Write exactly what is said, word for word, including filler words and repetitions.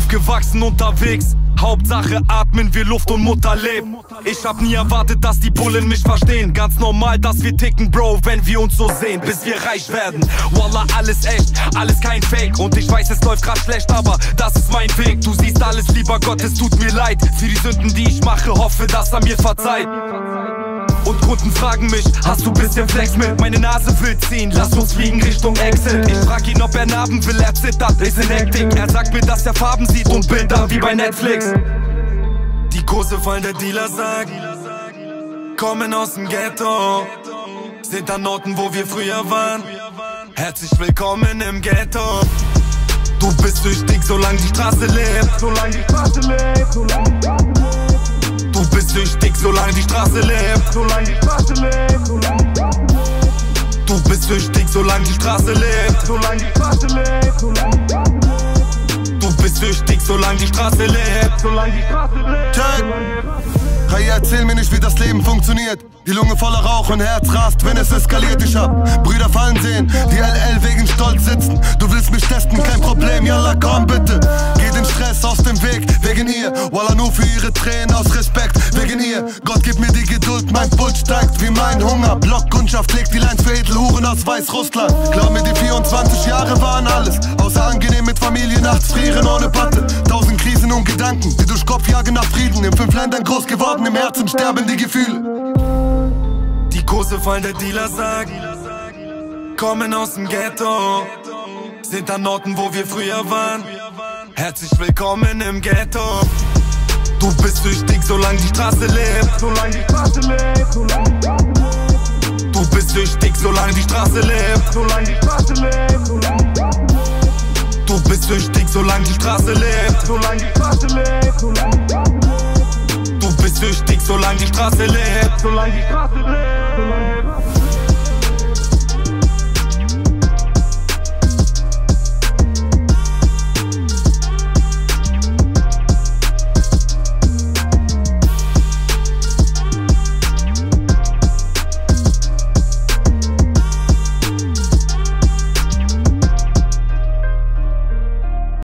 Aufgewachsen unterwegs, Hauptsache atmen wir Luft und Mutter lebt. Ich hab nie erwartet, dass die Bullen mich verstehen. Ganz normal, dass wir ticken, Bro, wenn wir uns so sehen, bis wir reich werden. Wallah, alles echt, alles kein Fake. Und ich weiß, es läuft grad schlecht, aber das ist mein Weg. Du siehst alles, lieber Gott, es tut mir leid. Für die Sünden, die ich mache, hoffe, dass er mir verzeiht. Und Kunden fragen mich, hast du bisschen Flex mit? Meine Nase will ziehen, lass uns fliegen Richtung Exit. Ich frag ihn, ob er Narben will, er zittert, ist in Hektik. Er sagt mir, dass er Farben sieht und Bilder wie bei Netflix. Die Kurse fallen, der Dealer sagt, kommen aus dem Ghetto, sind an Orten, wo wir früher waren. Herzlich willkommen im Ghetto. Du bist süchtig, solange die Straße lebt. Solange die Straße lebt, solange die Straße lebt. Du bist süchtig, solange die Straße lebt. Solange die Straße lebt, solange die Straße lebt. Du bist süchtig, solange die Straße lebt. Solange die Straße lebt, solange die Straße lebt. Du bist süchtig, solange die Straße lebt. Solange die Straße lebt. Hey, erzähl mir nicht, wie das Leben funktioniert. Die Lunge voller Rauch und Herz rast, wenn es eskaliert. Ich hab Brüder fallen sehen, die L L wegen Stolz sitzen. Du willst mich testen, kein Problem, yalla komm bitte. Geh den Stress aus dem Weg, wegen ihr. Wallah, nur für ihre Tränen aus Respekt, wegen ihr. Gott gib mir die Geduld, mein Puls steigt wie mein Hunger. Blockkundschaft legt die Lines für Edelhuren aus Weißrussland. Glaub mir, die vierundzwanzig Jahre waren alles, außer angenehm mit Familie, nachts frieren ohne Patte. Tausend Krisen und Gedanken, die durch Kopf jagen nach Frieden. In fünf Ländern groß geworden, im Herzen sterben die Gefühle. Die Kurse fallen, der Dealer sagt, kommen aus dem Ghetto, sind an Orten, wo wir früher waren. Herzlich willkommen im Ghetto. Du bist süchtig, solange die Straße lebt. Solange die Straße lebt, solange die Straße lebt. Du bist süchtig, solange die Straße lebt. Solange die Straße lebt, solange die Straße lebt. Du bist süchtig, solange die Straße lebt. Solange die Straße lebt, solange die Straße lebt. Du bist süchtig, solange die Straße lebt. Solange die Straße lebt.